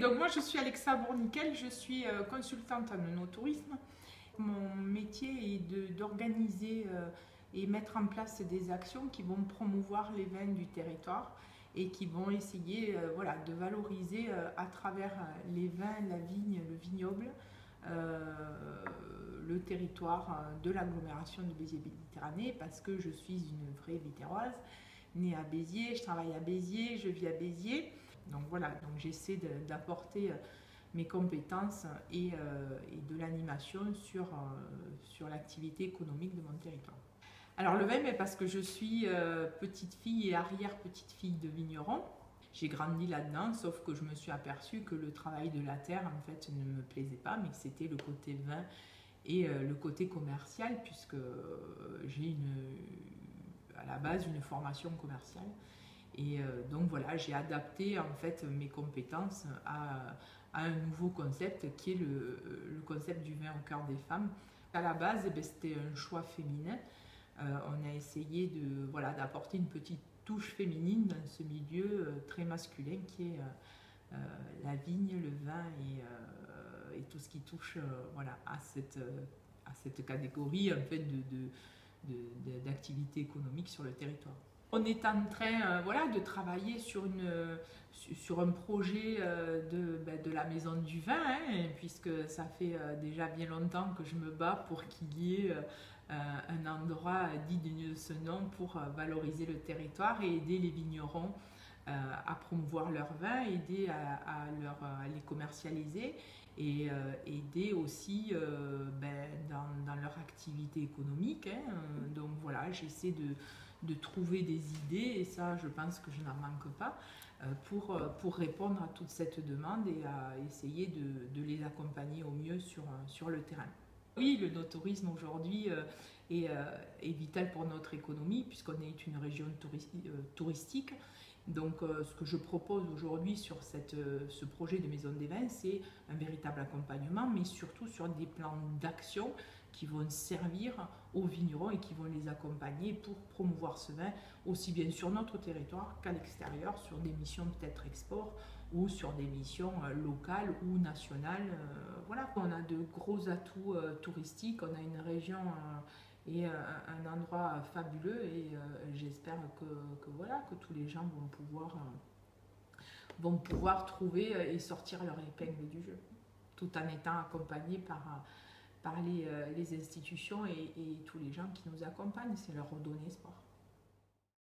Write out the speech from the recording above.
donc moi je suis Alexa Bourniquel, je suis consultante en œnotourisme. Mon métier est d'organiser et mettre en place des actions qui vont promouvoir les vins du territoire et qui vont essayer voilà, de valoriser à travers les vins, la vigne, le vignoble, le territoire de l'agglomération de Béziers-Méditerranée, parce que je suis une vraie bitéroise, née à Béziers, je travaille à Béziers, je vis à Béziers. Donc voilà, donc j'essaie d'apporter mes compétences et de l'animation sur l'activité économique de mon territoire. Alors le vin, parce que je suis petite fille et arrière-petite-fille de vigneron. J'ai grandi là-dedans, sauf que je me suis aperçue que le travail de la terre, en fait, ne me plaisait pas, mais que c'était le côté vin et le côté commercial, puisque j'ai à la base une formation commerciale. Et donc voilà, j'ai adapté en fait mes compétences à un nouveau concept qui est le concept du vin au cœur des femmes. À la base, c'était un choix féminin. On a essayé voilà, d'apporter une petite touche féminine dans ce milieu très masculin qui est la vigne, le vin et tout ce qui touche voilà, à cette catégorie en fait, d'activité économique sur le territoire. On est en train voilà, de travailler sur un projet de la maison du vin, hein, puisque ça fait déjà bien longtemps que je me bats pour qu'il y ait un endroit digne de ce nom pour valoriser le territoire et aider les vignerons à promouvoir leur vin, aider à les commercialiser et aider aussi dans leur activité économique. Hein. Donc voilà, j'essaie de trouver des idées, et ça je pense que je n'en manque pas, pour répondre à toute cette demande et à essayer de les accompagner au mieux sur le terrain. Oui, le no-tourisme aujourd'hui est vital pour notre économie, puisqu'on est une région touristique. Donc ce que je propose aujourd'hui sur ce projet de Maison des Vins, c'est un véritable accompagnement, mais surtout sur des plans d'action qui vont servir aux vignerons et qui vont les accompagner pour promouvoir ce vin, aussi bien sur notre territoire qu'à l'extérieur, sur des missions peut-être export ou sur des missions locales ou nationales. Voilà, on a de gros atouts touristiques, on a une région et un endroit fabuleux, et j'espère voilà, que tous les gens vont pouvoir trouver et sortir leur épingle du jeu, tout en étant accompagnés par les institutions et tous les gens qui nous accompagnent. C'est leur redonner espoir.